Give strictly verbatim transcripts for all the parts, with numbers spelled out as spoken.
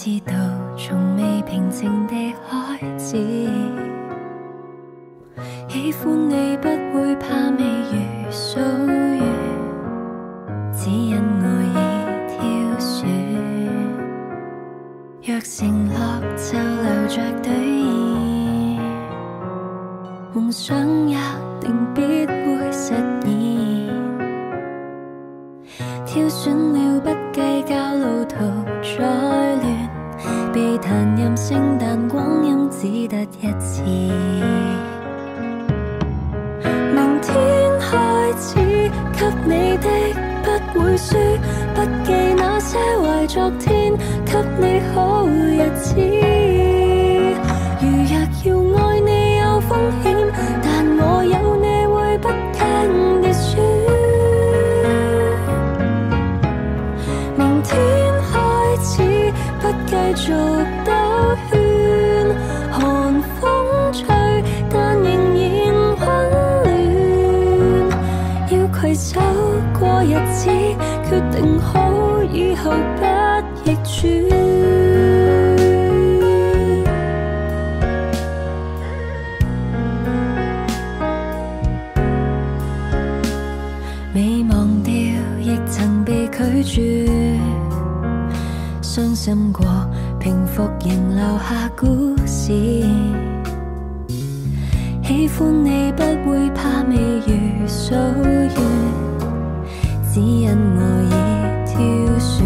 知道從未平靜地開始，喜歡你不會怕未如數月，只因我已挑選。若承諾就留着兌現，夢想也定必會實現。挑選了不計較路途再亂，被彈任性但光陰只得一次。明天開始給你的不會輸，不記那些壞昨天，給你好日子。如若要愛你有風險，但我有你會不驚跌輸。明天開始不繼續兜圈，寒風吹但仍然溫暖。要攜手過日子，決定好以後不逆轉。未忘掉亦曾被拒絕，傷心過平復仍留下故事。喜歡你不會怕未如數月，只因我已挑選。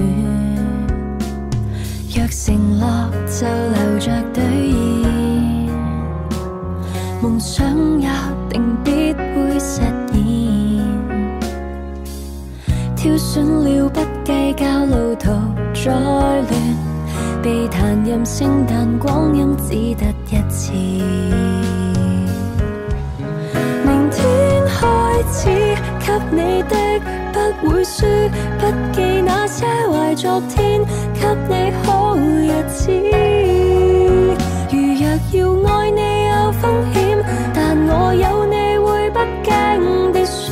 若承諾就留着兌現，夢想也定必會實現。挑選了不計較路途再亂，被彈任性但光陰只得一次。明天開始給你的不會輸，不記那些壞昨天，給你好日子。如若要愛你有風險，但我有你會不驚跌輸。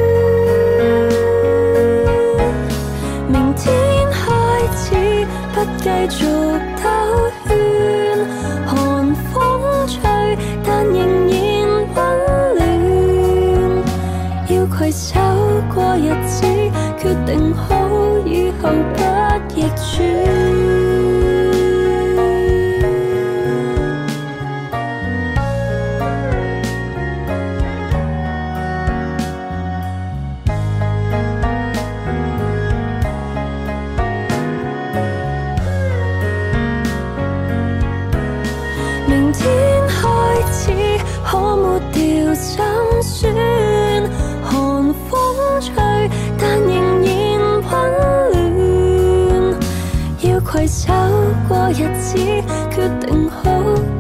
明天開始不繼續兜圈，寒風吹但仍然溫暖。要攜手過日子，決定好以後不逆轉。明天開始可抹掉心酸，寒風吹但仍然溫暖。要攜手過日子，決定好